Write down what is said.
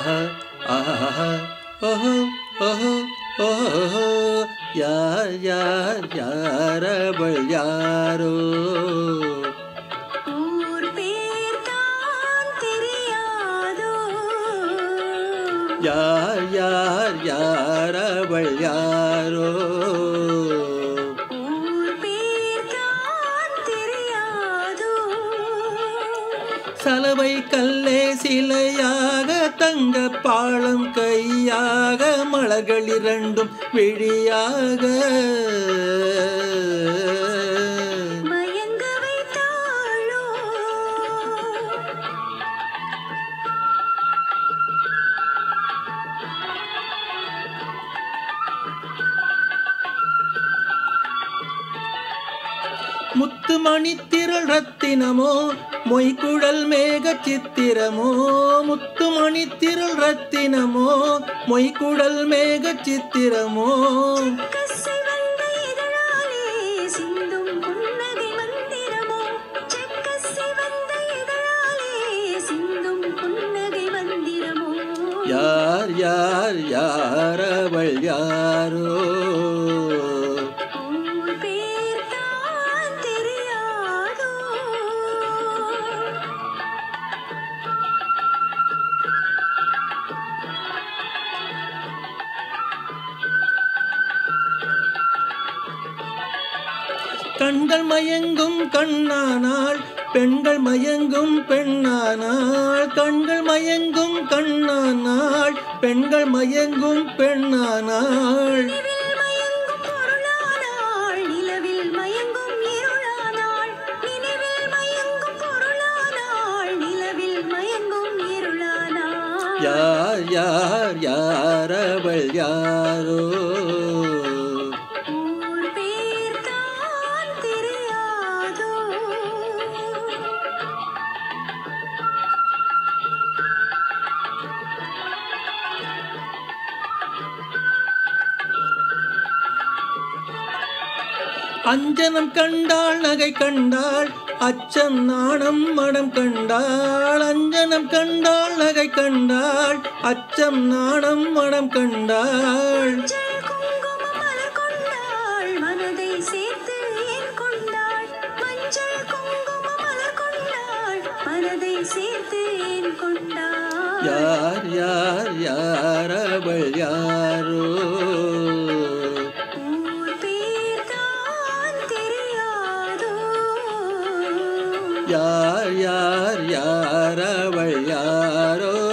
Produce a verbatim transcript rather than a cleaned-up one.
ஆஹா ஓஹோ ஓஹோ ஓஹோ யார் யார் யார் அவள் யாரோ ஊர் பேர் தான் தெரியாதோ யார் யார் யார் அவள் யாரோ ஊர் பேர் தான் தெரியாதோ சலவை கல்லே சிலையாக தங்க பாலம் கையாக மலர்கள் இரண்டும் விழியாக மயங்க வைத்தாளோ முத்துமணி திரள் ரத்தினமோ மொய்குழல் மேக சித்திரமோ முத்துமணி திரள் ரத்தினமோ மொய்குழல் மேக சித்திரமோ கசை வந்த இதழாலே சிந்தும் புன்னகை மந்திரமோ செக்கசை வந்த இதழாலே சிந்தும் புன்னகை மந்திரமோ யார் யார் யார் அவள் யாரோ ஊர் பேர் தான் தெரியாதோ கண்கள் மயங்கும் கண்ணானாள் பெண்கள் மயங்கும் பெண்ணானாள் கண்கள் மயங்கும் கண்ணானாள் பெண்கள் மயங்கும் பெண்ணானாள் நிலவில் மயங்கும் பொருளானாள் நிலவில் மயங்கும் இருளானாள் நிலவில் மயங்கும் பொருளானாள் நிலவில் மயங்கும் இருளானாள் யார் யார் யார் அவள் யாரோ ஊர் பேர் தான் தெரியாதோ அஞ்சனம் கண்டாள் நகை கண்டாள் அச்சம் நாணம் மடம் கண்டாள் அஞ்சனம் கண்டாள் நகை கண்டாள் அச்சம் நாணம் மடம் கண்டாள் மஞ்சள் குங்குமம் மலர் கொண்டாள் மனதை சேர்த்து ஏன் கொண்டாள் மஞ்சள் குங்குமம் மலர் கொண்டாள் மனதை சேர்த்து ஏன் கொண்டாள் யார் யார் யார் அவள் யாரோ ஊர் பேர் தான் தெரியாதோ யார் யார் யார் அவள் யாரோ